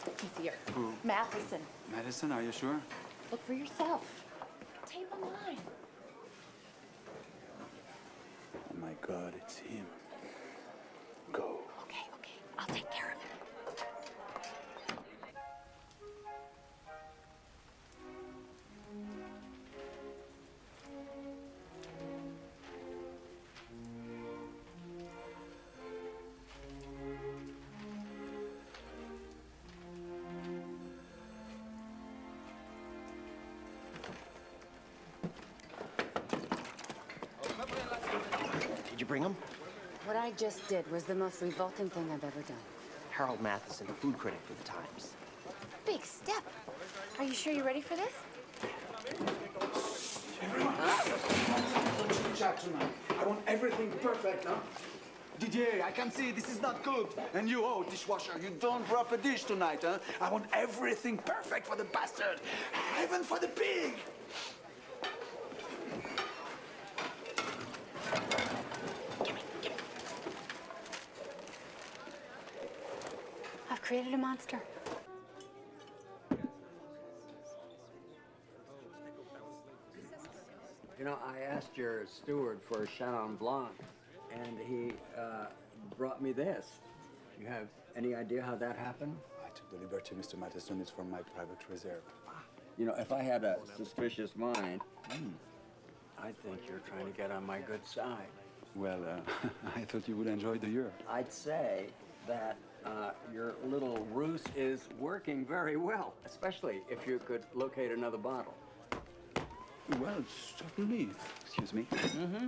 He's here. Who? Matheson. Madison, are you sure? Look for yourself. Table 9. Oh my God, it's him. Go. Okay. I'll take care of him. Did you bring him? What I just did was the most revolting thing I've ever done. Harold Matheson, the food critic for the Times. Big step. Are you sure you're ready for this? Everyone, don't chat tonight. I want everything perfect, huh? Didier, I can see this is not good. And you, oh, dishwasher, you don't drop a dish tonight, huh? I want everything perfect for the bastard. Heaven for the pig. I've created a monster. You know, I asked your steward for a Chenin Blanc, and he brought me this. You have any idea how that happened? I took the liberty, Mr. Matheson. It's from my private reserve. You know, if I had a suspicious mind, I think you're trying to get on my good side. Well, I thought you would enjoy the year. I'd say that your little ruse is working very well, especially if you could locate another bottle. Well, certainly. Excuse me. Mm-hmm.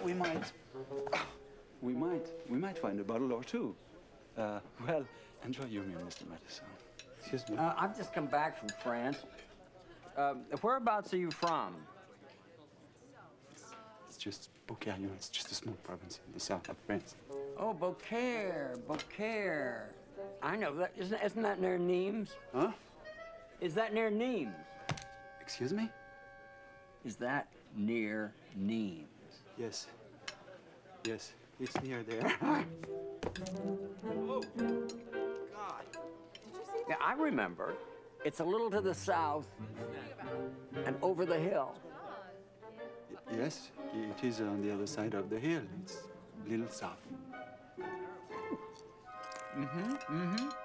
We might find a bottle or two. Well, enjoy your meal, Mr. Matheson. Excuse me. I've just come back from France. Whereabouts are you from? It's just Beaucaire, you know, it's just a small province in the south of France. Oh, Beaucaire. I know that. Isn't that near Nimes? Huh? Is that near Nimes? Excuse me? Is that near Nimes? Yes. Yes, it's near there. Oh, God. Yeah, I remember. It's a little to the south and over the hill. Yes, it is on the other side of the hill. It's a little south. Mm-hmm.